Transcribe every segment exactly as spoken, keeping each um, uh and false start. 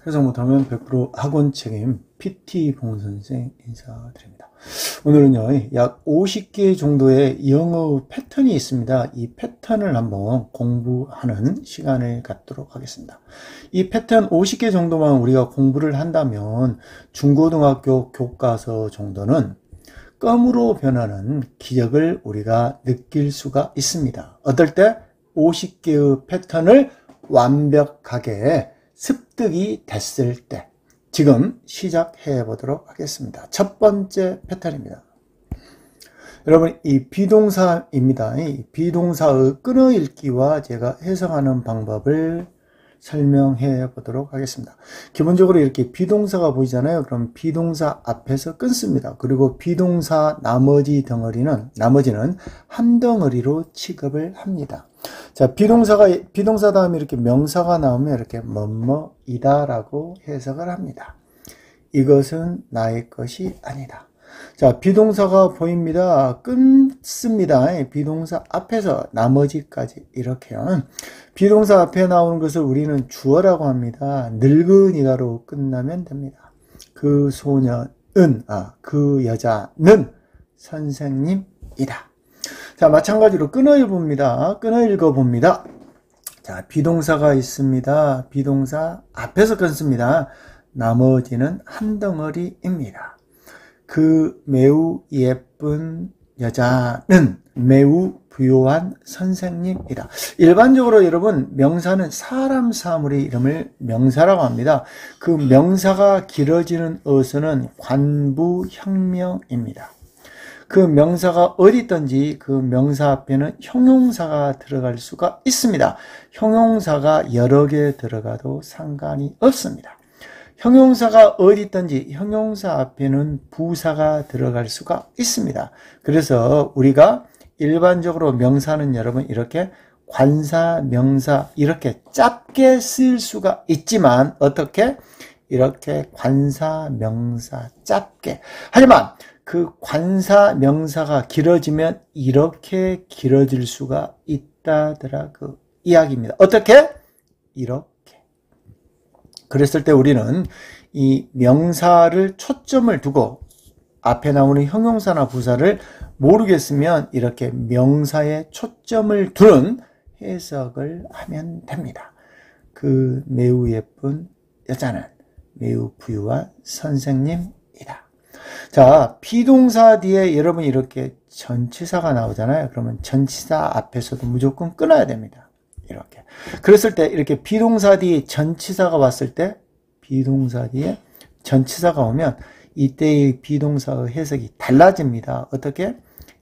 해석 못하면 백 퍼센트 학원 책임 피티 봉선생 인사드립니다. 오늘은요, 약 오십 개 정도의 영어 패턴이 있습니다. 이 패턴을 한번 공부하는 시간을 갖도록 하겠습니다. 이 패턴 오십 개 정도만 우리가 공부를 한다면 중고등학교 교과서 정도는 껌으로 변하는 기적을 우리가 느낄 수가 있습니다. 어떨 때? 오십 개의 패턴을 완벽하게 습득이 됐을 때. 지금 시작해 보도록 하겠습니다. 첫 번째 패턴입니다. 여러분, 이 비동사입니다. 이 비동사의 끊어읽기와 제가 해석하는 방법을 설명해 보도록 하겠습니다. 기본적으로 이렇게 비동사가 보이잖아요. 그럼 비동사 앞에서 끊습니다. 그리고 비동사 나머지 덩어리는, 나머지는 한 덩어리로 취급을 합니다. 자, 비동사가, 비동사 다음에 이렇게 명사가 나오면 이렇게 뭐뭐이다 라고 해석을 합니다. 이것은 나의 것이 아니다. 자, 비동사가 보입니다. 끊습니다. 비동사 앞에서 나머지까지 이렇게요. 비동사 앞에 나오는 것을 우리는 주어라고 합니다. 늙은이다로 끝나면 됩니다. 그 소년은, 아, 그 여자는 선생님이다. 자, 마찬가지로 끊어 읽어봅니다. 끊어 읽어봅니다. 자, 비동사가 있습니다. 비동사 앞에서 끊습니다. 나머지는 한 덩어리입니다. 그 매우 예쁜 여자는 매우 부요한 선생님이다. 일반적으로 여러분, 명사는 사람 사물의 이름을 명사라고 합니다. 그 명사가 길어지는 어순은 관부형명입니다. 그 명사가 어디 있든지 그 명사 앞에는 형용사가 들어갈 수가 있습니다. 형용사가 여러 개 들어가도 상관이 없습니다. 형용사가 어디 있든지 형용사 앞에는 부사가 들어갈 수가 있습니다. 그래서 우리가 일반적으로 명사는 여러분 이렇게 관사, 명사 이렇게 짧게 쓸 수가 있지만 어떻게? 이렇게 관사, 명사 짧게. 하지만 그 관사, 명사가 길어지면 이렇게 길어질 수가 있다더라 그 이야기입니다. 어떻게? 이렇게. 그랬을 때 우리는 이 명사를 초점을 두고 앞에 나오는 형용사나 부사를 모르겠으면 이렇게 명사에 초점을 두는 해석을 하면 됩니다. 그 매우 예쁜 여자는 매우 부유한 선생님이다. 자, 비동사 뒤에 여러분 이렇게 전치사가 나오잖아요. 그러면 전치사 앞에서도 무조건 끊어야 됩니다. 이렇게. 그랬을 때 이렇게 비동사 뒤에 전치사가 왔을 때 비동사 뒤에 전치사가 오면 이때의 비동사의 해석이 달라집니다. 어떻게?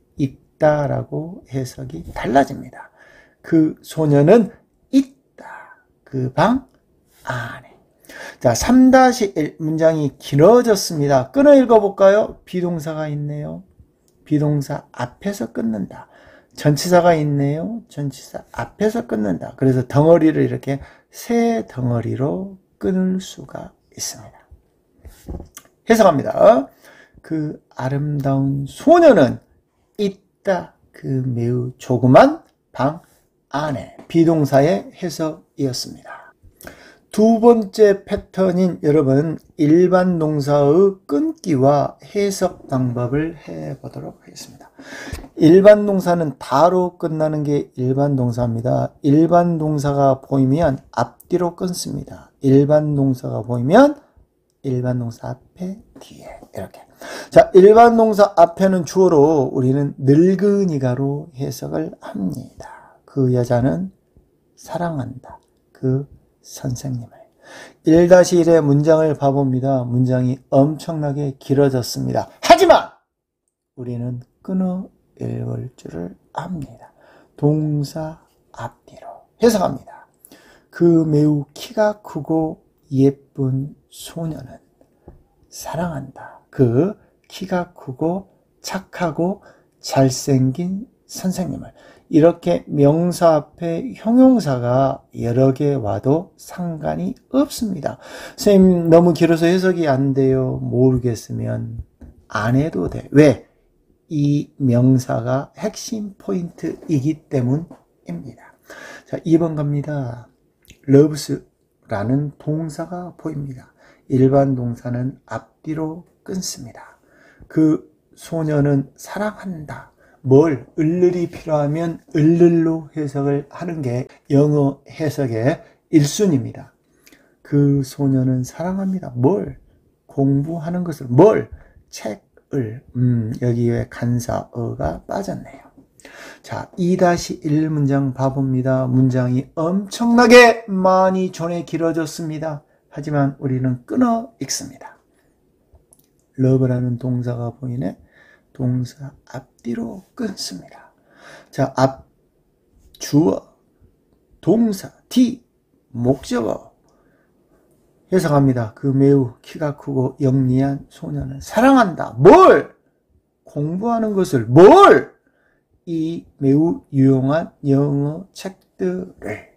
있다라고 해석이 달라집니다. 그 소녀는 있다. 그 방 안에. 자, 삼 일 문장이 길어졌습니다. 끊어 읽어볼까요? 비동사가 있네요. 비동사 앞에서 끊는다. 전치사가 있네요. 전치사 앞에서 끊는다. 그래서 덩어리를 이렇게 세 덩어리로 끊을 수가 있습니다. 해석합니다. 그 아름다운 소녀는 있다. 그 매우 조그만 방 안에. 비동사의 해석이었습니다. 두 번째 패턴인 여러분 일반 동사의 끊기와 해석 방법을 해보도록 하겠습니다. 일반 동사는 다로 끝나는 게 일반 동사입니다. 일반 동사가 보이면 앞뒤로 끊습니다. 일반 동사가 보이면 일반 동사 앞에 뒤에 이렇게. 자, 일반 동사 앞에는 주어로 우리는 늙은이가로 해석을 합니다. 그 여자는 사랑한다. 그 선생님을. 일 일의 문장을 봐봅니다. 문장이 엄청나게 길어졌습니다. 하지만 우리는 끊어 읽을 줄을 압니다. 동사 앞뒤로 해석합니다. 그 매우 키가 크고 예쁜 소녀는 사랑한다. 그 키가 크고 착하고 잘생긴 선생님을. 이렇게 명사 앞에 형용사가 여러 개 와도 상관이 없습니다. 선생님 너무 길어서 해석이 안 돼요. 모르겠으면 안 해도 돼. 왜? 이 명사가 핵심 포인트이기 때문입니다. 자, 이 번 갑니다. loves 끊어라는 동사가 보입니다. 일반 동사는 앞뒤로 끊습니다. 그 소녀는 사랑한다. 뭘 을을이 필요하면 을을로 해석을 하는 게 영어 해석의 일 순위입니다. 그 소녀는 사랑합니다. 뭘? 공부하는 것을. 뭘? 책을. 음, 여기에 간사어가 빠졌네요. 자, 이 다시 일 문장 봐봅니다. 문장이 엄청나게 많이 존에 길어졌습니다. 하지만 우리는 끊어 읽습니다. love라는 동사가 보이네. 동사 앞뒤로 끊습니다. 자, 앞, 주어, 동사, 뒤, 목적어 해석합니다. 그 매우 키가 크고 영리한 소녀는 사랑한다. 뭘? 공부하는 것을. 뭘? 이 매우 유용한 영어 책들을.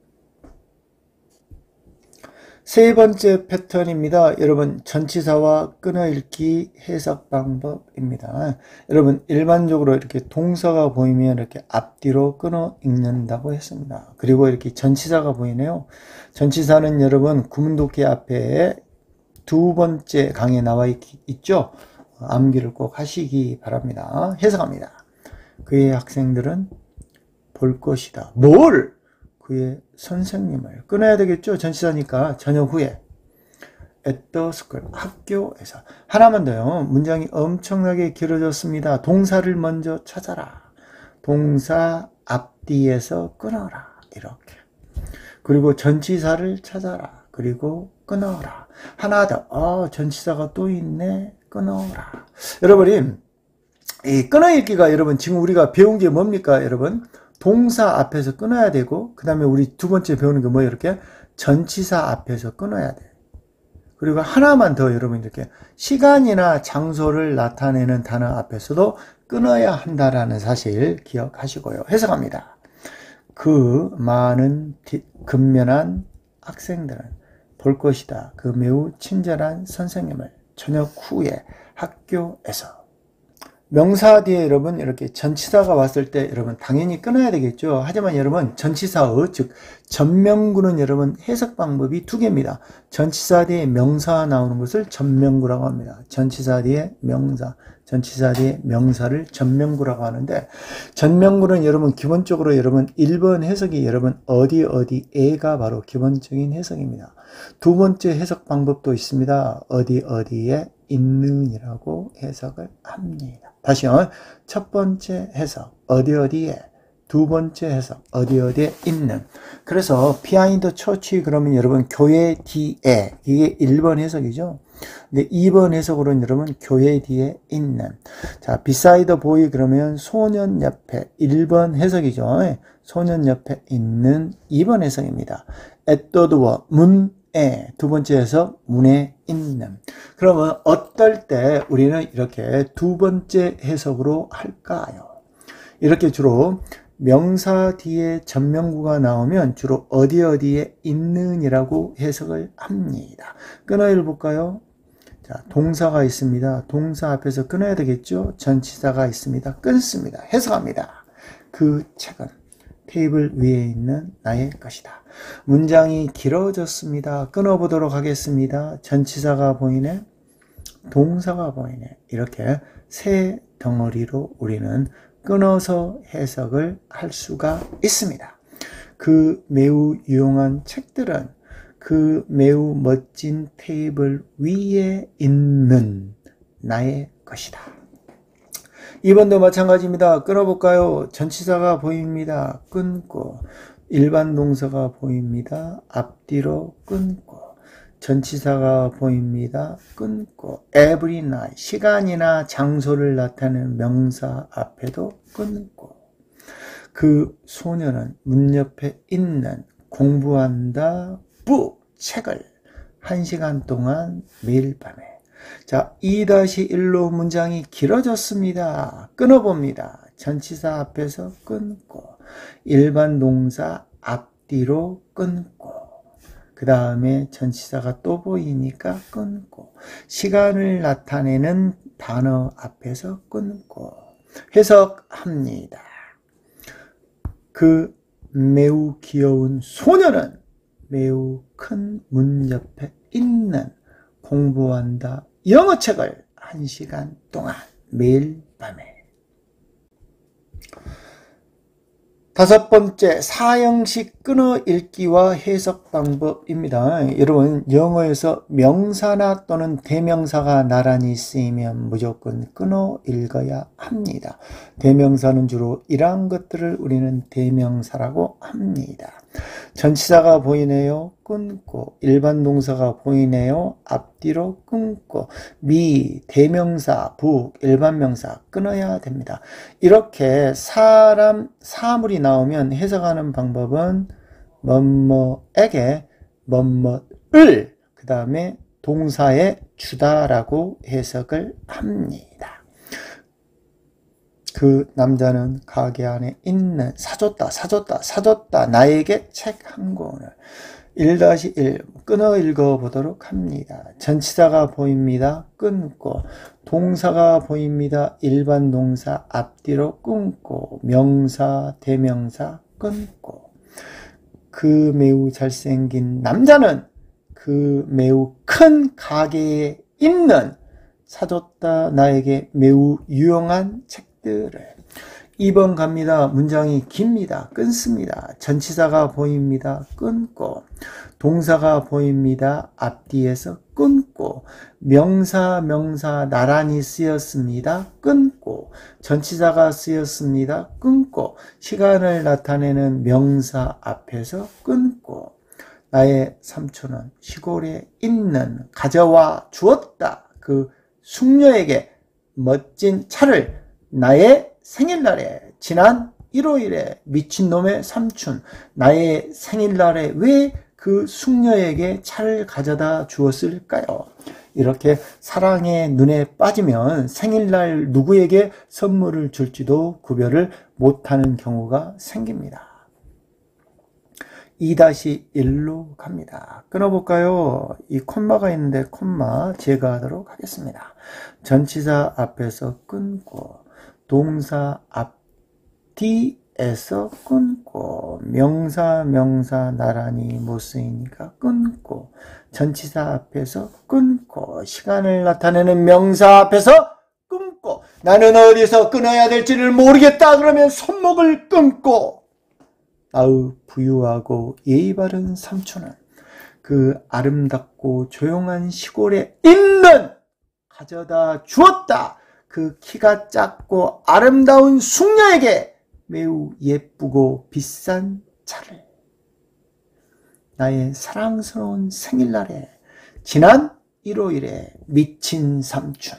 세 번째 패턴입니다. 여러분, 전치사와 끊어읽기 해석 방법입니다. 여러분, 일반적으로 이렇게 동사가 보이면 이렇게 앞뒤로 끊어 읽는다고 했습니다. 그리고 이렇게 전치사가 보이네요. 전치사는 여러분, 구문독해 앞에 두 번째 강의에 나와 있, 있죠? 암기를 꼭 하시기 바랍니다. 해석합니다. 그의 학생들은 볼 것이다. 뭘? 그의 선생님을. 끊어야 되겠죠? 전치사니까 저녁 후에. at the school. 학교에서. 하나만 더요. 문장이 엄청나게 길어졌습니다. 동사를 먼저 찾아라. 동사 앞뒤에서 끊어라. 이렇게. 그리고 전치사를 찾아라. 그리고 끊어라. 하나 더. 어, 전치사가 또 있네. 끊어라. 여러분이 이 끊어읽기가 여러분 지금 우리가 배운 게 뭡니까 여러분? 동사 앞에서 끊어야 되고 그 다음에 우리 두 번째 배우는 게 뭐예요? 이렇게 전치사 앞에서 끊어야 돼. 그리고 하나만 더 여러분 이렇게 시간이나 장소를 나타내는 단어 앞에서도 끊어야 한다라는 사실 기억하시고요. 해석합니다. 그 많은 근면한 학생들은 볼 것이다. 그 매우 친절한 선생님을 저녁 후에 학교에서. 명사 뒤에 여러분 이렇게 전치사가 왔을 때 여러분 당연히 끊어야 되겠죠. 하지만 여러분 전치사의 즉 전명구는 여러분 해석 방법이 두 개입니다. 전치사 뒤에 명사가 나오는 것을 전명구라고 합니다. 전치사 뒤에 명사, 전치사 뒤에 명사를 전명구라고 하는데 전명구는 여러분 기본적으로 여러분 일 번 해석이 여러분 어디 어디에가 바로 기본적인 해석입니다. 두 번째 해석 방법도 있습니다. 어디 어디에 있는이라고 해석을 합니다. 다시요. 첫 번째 해석 어디 어디에, 두 번째 해석 어디 어디에 있는. 그래서 비하인드 처치 그러면 여러분 교회 뒤에, 이게 일 번 해석이죠. 근데 이 번 해석으로는 여러분 교회 뒤에 있는. 자, beside boy 그러면 소년 옆에, 일 번 해석이죠. 소년 옆에 있는 이 번 해석입니다. at the door 문 에, 두 번째 해석 문에 있는. 그러면 어떨 때 우리는 이렇게 두 번째 해석으로 할까요? 이렇게 주로 명사 뒤에 전명구가 나오면 주로 어디 어디에 있는이라고 해석을 합니다. 끊어 읽어볼까요? 자, 동사가 있습니다. 동사 앞에서 끊어야 되겠죠? 전치사가 있습니다. 끊습니다. 해석합니다. 그 책은 테이블 위에 있는 나의 것이다. 문장이 길어졌습니다. 끊어보도록 하겠습니다. 전치사가 보이네. 동사가 보이네. 이렇게 세 덩어리로 우리는 끊어서 해석을 할 수가 있습니다. 그 매우 유용한 책들은 그 매우 멋진 테이블 위에 있는 나의 것이다. 이 번도 마찬가지입니다. 끊어볼까요? 전치사가 보입니다. 끊고. 일반 동사가 보입니다. 앞뒤로 끊고. 전치사가 보입니다. 끊고. every night. 시간이나 장소를 나타내는 명사 앞에도 끊고. 그 소녀는 문 옆에 있는 공부한다. book. 책을. 한 시간 동안 매일 밤에. 자, 이 다시 일로 문장이 길어졌습니다. 끊어봅니다. 전치사 앞에서 끊고, 일반 동사 앞뒤로 끊고, 그 다음에 전치사가 또 보이니까 끊고, 시간을 나타내는 단어 앞에서 끊고, 해석합니다. 그 매우 귀여운 소녀는 매우 큰 문 옆에 있는 공부한다 영어책을 한 시간 동안 매일 밤에. 다섯 번째, 사형식 끊어 읽기와 해석 방법입니다. 여러분, 영어에서 명사나 또는 대명사가 나란히 쓰이면 무조건 끊어 읽어야 합니다. 대명사는 주로 이러한 것들을 우리는 대명사라고 합니다. 전치사가 보이네요. 끊고. 일반 동사가 보이네요. 앞뒤로 끊고. 미, 대명사, 북, 일반 명사 끊어야 됩니다. 이렇게 사람, 사물이 나오면 해석하는 방법은 뭐뭐에게 뭐뭐을 그 다음에 동사에 주다라고 해석을 합니다. 그 남자는 가게 안에 있는 사줬다 사줬다 사줬다 나에게 책 한 권을. 일 다시 일 끊어 읽어 보도록 합니다. 전치사가 보입니다. 끊고. 동사가 보입니다. 일반 동사 앞뒤로 끊고. 명사 대명사 끊고. 그 매우 잘생긴 남자는 그 매우 큰 가게에 있는 사줬다 나에게 매우 유용한 책들을. 이 번 갑니다. 문장이 깁니다. 끊습니다. 전치사가 보입니다. 끊고. 동사가 보입니다. 앞뒤에서 끊고. 명사 명사 나란히 쓰였습니다. 끊고. 전치사가 쓰였습니다. 끊고. 시간을 나타내는 명사 앞에서 끊고. 나의 삼촌은 시골에 있는 가져와 주었다. 그 숙녀에게 멋진 차를 나의 생일날에, 지난 일요일에 미친놈의 삼촌 나의 생일날에 왜 그 숙녀에게 차를 가져다 주었을까요? 이렇게 사랑의 눈에 빠지면 생일날 누구에게 선물을 줄지도 구별을 못하는 경우가 생깁니다. 이 다시 일로 갑니다. 끊어볼까요? 이 콤마가 있는데 콤마 제거하도록 하겠습니다. 전치사 앞에서 끊고, 동사 앞뒤에서 끊고, 명사 명사 나란히 못 쓰이니까 끊고, 전치사 앞에서 끊고, 시간을 나타내는 명사 앞에서 끊고, 나는 어디서 끊어야 될지를 모르겠다 그러면 손목을 끊고. 아우 부유하고 예의 바른 삼촌은 그 아름답고 조용한 시골에 있는 가져다 주었다. 그 키가 작고 아름다운 숙녀에게 매우 예쁘고 비싼 차를. 나의 사랑스러운 생일날에, 지난 일요일에 미친 삼촌.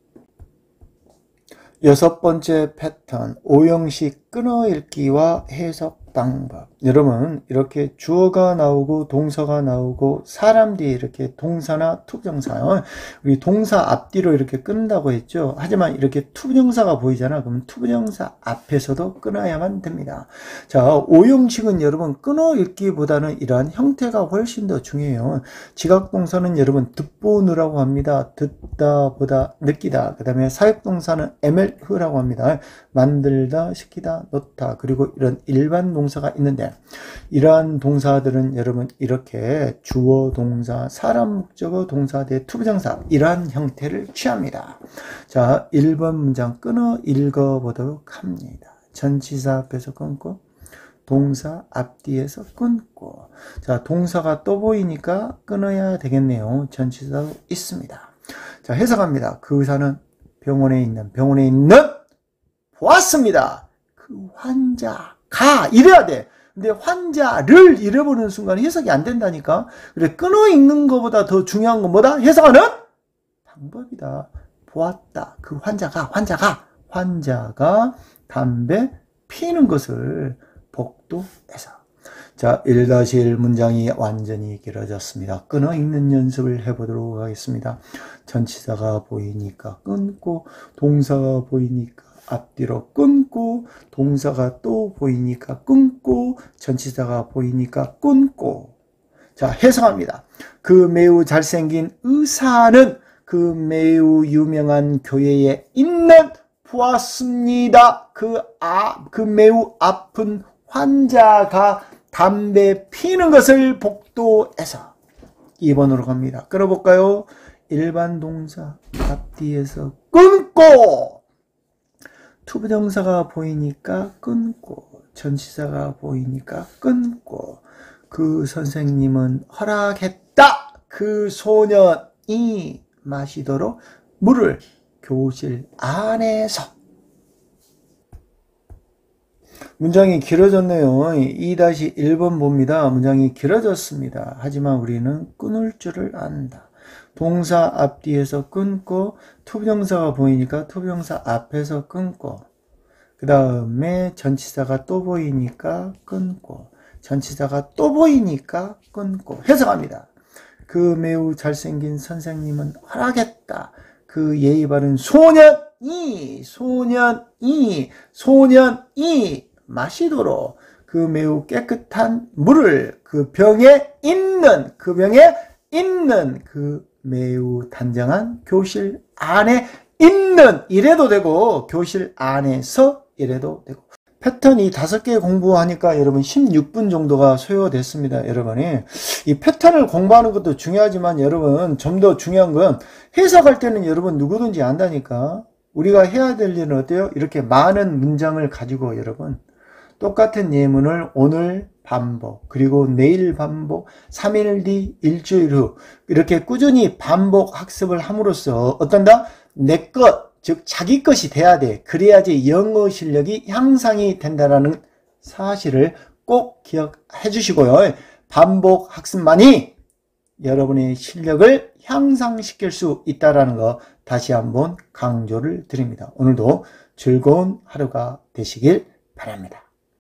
여섯 번째 패턴, 오형식 끊어읽기와 해석 방법. 여러분, 이렇게 주어가 나오고 동사가 나오고 사람 뒤에 이렇게 동사나 투부정사, 우리 동사 앞뒤로 이렇게 끊는다고 했죠. 하지만 이렇게 투부정사가 보이잖아. 그러면 투부정사 앞에서도 끊어야만 됩니다. 자, 오형식은 여러분 끊어읽기보다는 이러한 형태가 훨씬 더 중요해요. 지각동사는 여러분 듣보느라고 합니다. 듣다, 보다, 느끼다. 그 다음에 사역동사는 엠엘흐라고 합니다. 만들다, 시키다, 놓다. 그리고 이런 일반 동사가 있는데, 이러한 동사들은 여러분 이렇게 주어 동사, 사람 목적어 동사 대 투부정사, 이러한 형태를 취합니다. 자, 일 번 문장 끊어 읽어보도록 합니다. 전치사 앞에서 끊고, 동사 앞뒤에서 끊고. 자, 동사가 또 보이니까 끊어야 되겠네요. 전치사도 있습니다. 자, 해석합니다. 그 의사는 병원에 있는, 병원에 있는 보았습니다. 그 환자가 이래야 돼. 근데 환자를 잃어버리는 순간 해석이 안 된다니까. 그래, 끊어 읽는 것보다 더 중요한 건 뭐다? 해석하는 방법이다. 보았다. 그 환자가, 환자가, 환자가 담배 피는 것을 복도에서. 자, 일 다시 일 문장이 완전히 길어졌습니다. 끊어 읽는 연습을 해보도록 하겠습니다. 전치사가 보이니까 끊고, 동사가 보이니까 앞뒤로 끊고, 동사가 또 보이니까 끊고, 전치사가 보이니까 끊고. 자, 해석합니다. 그 매우 잘생긴 의사는 그 매우 유명한 교회에 있는 보았습니다. 그, 아, 그 매우 아픈 환자가 담배 피는 것을 복도에서. 이 번으로 갑니다. 끌어볼까요? 일반 동사 앞뒤에서 끊고, 투부정사가 보이니까 끊고, 전치사가 보이니까 끊고, 그 선생님은 허락했다. 그 소년이 마시도록 물을 교실 안에서. 문장이 길어졌네요. 이 일 번 봅니다. 문장이 길어졌습니다. 하지만 우리는 끊을 줄을 안다. 동사 앞뒤에서 끊고, 투부정사가 보이니까 투부정사 앞에서 끊고, 그 다음에 전치사가 또 보이니까 끊고, 전치사가 또 보이니까 끊고 해석합니다. 그 매우 잘생긴 선생님은 허락했다. 그 예의 바른 소년이 소년이 소년이 마시도록 그 매우 깨끗한 물을 그 병에 있는 그 병에 있는 그 매우 단정한 교실 안에 있는 이래도 되고, 교실 안에서 이래도 되고. 패턴이 다섯 개 공부하니까 여러분 십육 분 정도가 소요됐습니다. 여러분이 이 패턴을 공부하는 것도 중요하지만 여러분 좀 더 중요한 건 해석할 때는 여러분 누구든지 안다니까. 우리가 해야 될 일은 어때요? 이렇게 많은 문장을 가지고 여러분 똑같은 예문을 오늘 반복, 그리고 내일 반복, 삼 일 뒤, 일주일 후 이렇게 꾸준히 반복 학습을 함으로써 어떤다? 내 것, 즉 자기 것이 돼야 돼. 그래야지 영어 실력이 향상이 된다는 사실을 꼭 기억해 주시고요. 반복 학습만이 여러분의 실력을 향상시킬 수 있다는 거 다시 한번 강조를 드립니다. 오늘도 즐거운 하루가 되시길 바랍니다.